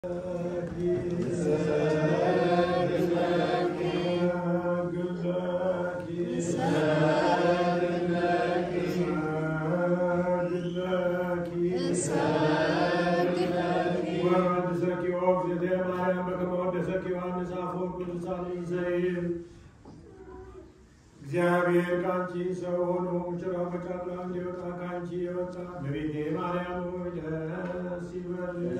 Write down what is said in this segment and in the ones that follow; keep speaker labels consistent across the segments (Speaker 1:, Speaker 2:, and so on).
Speaker 1: እግዚአብሔር ካንቺ ሰው ሆኖ ሙሽራው በጫጉላ እንዲወጣ ካንቺ የወጣ እመቤቴ ማርያም ሆይ ደስ ይበልሽ።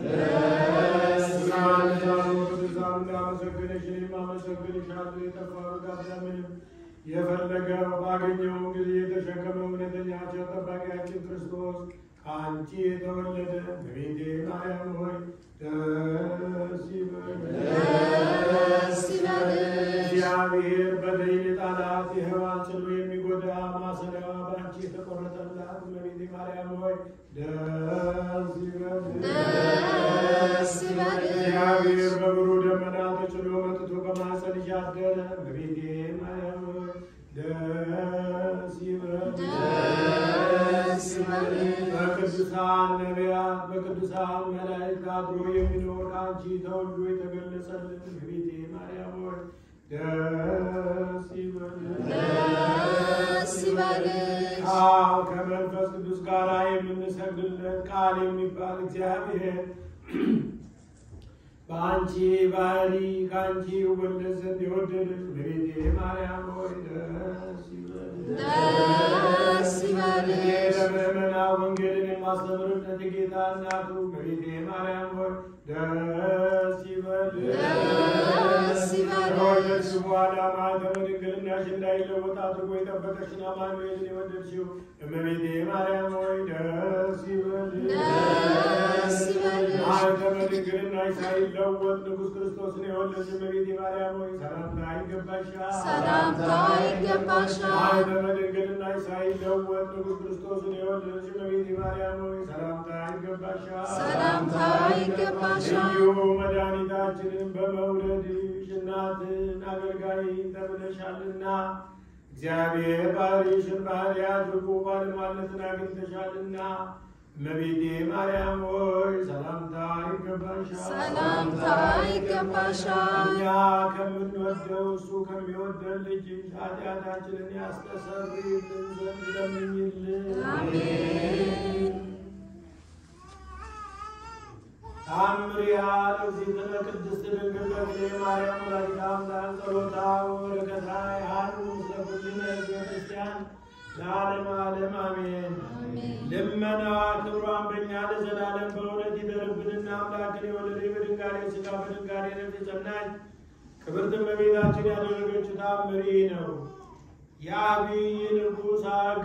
Speaker 1: አመሰግንሽ እኔም አመሰግንሻለሁ። የጠፋው ጋዳምንም የፈለገው ባገኘው ጊዜ የተሸከመው እውነተኛ ቸር ጠባቂያችን ክርስቶስ ካንቺ የተወለደ እመቤቴ ማርያም ሆይ ደስ ይበልሽ። እግዚአብሔር በደይን ጣላት የሔዋን ጽኑ የሚጎዳ ማሰሪያዋ በአንቺ የተቆረጠላት እመቤቴ ማርያም ሆይ ደስ ይበልሽ። እግዚአብሔር በብሩህ ደመና ተጭኖ መጥቶ በማኅፀንሽ አደረ እመቤቴ ማርያም ሆይ ደስ ይበልሽ። በቅዱሳን ነቢያት በቅዱሳን መላእክት አድሮ የሚኖር አንቺ ተወልዶ የተገለጸልን እመቤቴ ማርያም ሆይ ደስ ይበልሽ። ከመንፈስ ቅዱስ ጋር የምንሰግድለት ቃል የሚባል እግዚአብሔር በአንቺ ባህሪ ከአንቺ ወለድ ዘንድ የወደደሽ እመቤቴ ማርያም ሆይ ደስ ይበልሽ። ለምእመናን ወንጌልን የማስተምርለት የጌታ እናቱ እመቤቴ ማርያም ሆይ ደስ ይበልሽ። ከወለድሽ በኋላ ማኅተመ ድንግልናሽ እንዳይለወጥ አድርጎ የጠበቀሽን አማኑኤልን የወለድሽው እመቤቴ ማርያም ሆይ ደስ ይበልሽ። ማኅተመ ድንግልናሽ ሳይለወጥ ንጉሥ ክርስቶስን የወለድሽ እመቤቴ ማርያም ሆይ ሰላምታ ይገባሻል። ማኅተመ ድንግልናሽ ሳይለወጥ ንጉሥ ክርስቶስን የወለድሽ እመቤቴ ማርያም ሆይ ሰላምታ ይገባሻል። ልዩ መድኃኒታችንን በመውለድሽ እናትን አገልጋይ ተብለሻልና እግዚአብሔር ባሕርይሽን ባሕርይ አድርጎ ባለሟልነትን አግኝተሻልና እመቤቴ ማርያም ሆይ ሰላምታ ይገባሻል። እኛ ከምንወደው እሱ ከሚወደን ልጅሽ ኃጢአታችንን ያስተሰርይልን ዘንድ ለምኝልን። አሜን። ታምሪያ ለእግዝእትነ ቅድስት ድንግል በክሌ ማርያም ወላዲተ አምላክ ጸሎታ ወበረከታ ይሃሉ ምስለ ኩልነ ሕዝበ ክርስቲያን ለዓለመ ዓለም አሜን። ልመናዋ ክብሯን በእኛ ለዘላለም በእውነት ይደርብንና አምላክን የወለደች በድንጋሌ ሥጋ በድንጋሌ ነፍስ የጸናች ክብርት እመቤታችን ያደረገችው ታምሪ ነው። የአብይ ንጉሥ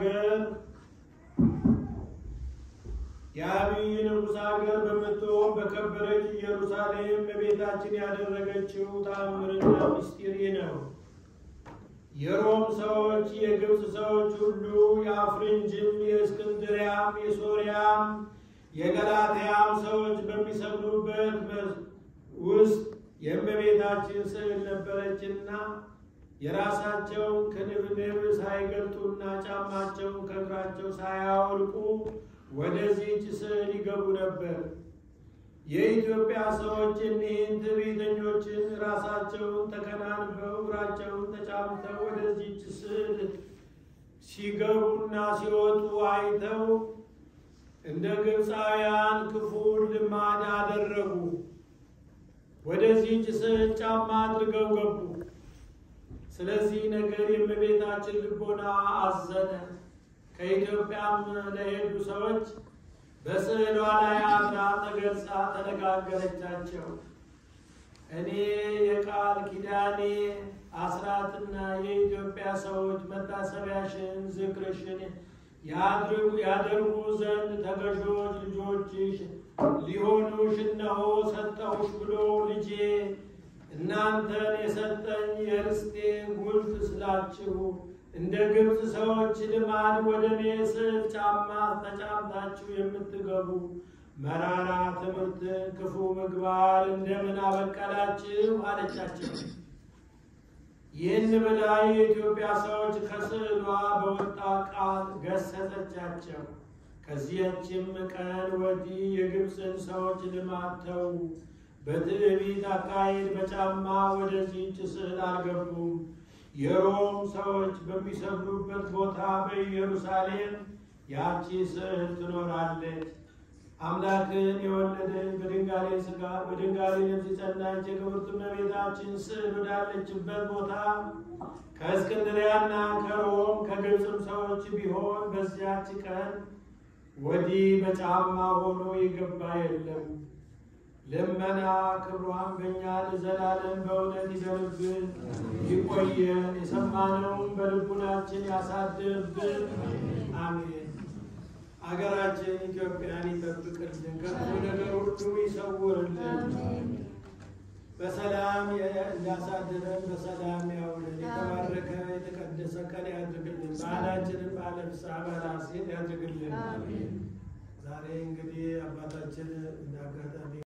Speaker 1: አገር በምትሆን በከበረች ኢየሩሳሌም እመቤታችን ያደረገችው ታምርና ምስጢር ነው። የሮም ሰዎች፣ የግብፅ ሰዎች ሁሉ፣ የአፍርንጅም፣ የእስክንድሪያም፣ የሶርያም፣ የገላትያም ሰዎች በሚሰግዱበት ውስጥ የእመቤታችን ስዕል ነበረችና የራሳቸውን ክንብንብ ሳይገልጡና ጫማቸውን ከእግራቸው ሳያወልቁ ወደዚህች ስዕል ይገቡ ነበር። የኢትዮጵያ ሰዎች እኒህን ትዕቢተኞችን ራሳቸውን ተከናንበው እግራቸውን ተጫምተው ወደዚህች ስዕል ሲገቡና ሲወጡ አይተው እንደ ግብፃውያን ክፉ ልማድ አደረጉ። ወደዚህች ስዕል ጫማ አድርገው ገቡ። ስለዚህ ነገር የእመቤታችን ልቦና አዘነ። ከኢትዮጵያም ለሄዱ ሰዎች በስዕሏ ላይ አብራ ተገልጻ ተነጋገረቻቸው። እኔ የቃል ኪዳኔ አስራትና የኢትዮጵያ ሰዎች መታሰቢያሽን ዝክርሽን ያደርጉ ዘንድ ተገዦች ልጆችሽ ሊሆኑሽ እነሆ ሰጠሁሽ ብሎ ልጄ እናንተን የሰጠኝ የርስቴ ጉልት ስላችሁ እንደ ግብፅ ሰዎች ልማድ ወደ እኔ ስዕል ጫማ ተጫምታችሁ የምትገቡ መራራ ትምህርትን ክፉ ምግባር እንደምን አበቀላችሁ አለቻቸው። ይህን ብላ የኢትዮጵያ ሰዎች ከስዕሏ በወጣ ቃል ገሰጸቻቸው። ከዚያችም ቀን ወዲህ የግብፅን ሰዎች ልማድ ተዉ። በትዕቢት አካሄድ በጫማ ወደዚህች ስዕል አልገቡም። የሮም ሰዎች በሚሰግዱበት ቦታ በኢየሩሳሌም ያቺ ስዕል ትኖራለች። አምላክን የወለደች በድንጋሌ ሥጋ በድንጋሌ ነፍስ የጸናች የክብርት እመቤታችን ስዕል ወዳለችበት ቦታ ከእስክንድርያና ከሮም ከግብፅም ሰዎች ቢሆን በዚያች ቀን ወዲህ በጫማ ሆኖ የገባ የለም። ልመና ክብሯን በእኛ ለዘላለም በእውነት ይደርብን ይቆየን፣ የሰማነውን በልቡናችን ያሳድርብን። አሜን። አገራችን ኢትዮጵያን ይጠብቅልን፣ ከክፉ ነገር ሁሉ ይሰውርልን፣ በሰላም ያሳድረን፣ በሰላም ያውለን። የተባረከ የተቀደሰ ቀን ያድርግልን፣ በዓላችንን በዓለ ፍስሐ በዓለ ሐሤት ያድርግልን። ዛሬ እንግዲህ አባታችን እንዳጋጣሚ